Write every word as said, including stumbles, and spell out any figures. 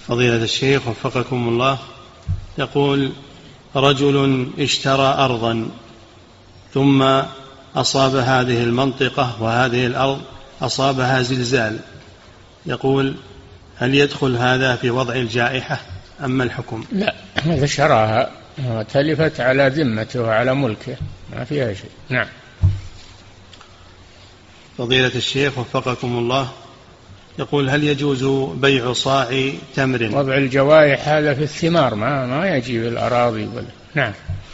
فضيلة الشيخ وفقكم الله، يقول: رجل اشترى أرضا ثم أصاب هذه المنطقة وهذه الأرض أصابها زلزال، يقول: هل يدخل هذا في وضع الجائحة أم ما الحكم؟ لا، هذا شراها تلفت على ذمته وعلى ملكه، ما فيها شيء. نعم. فضيلة الشيخ وفقكم الله، يقول: هل يجوز بيع صاع تمر؟ وضع الجوائح هذا في الثمار، ما ما يجي بالأراضي. نعم.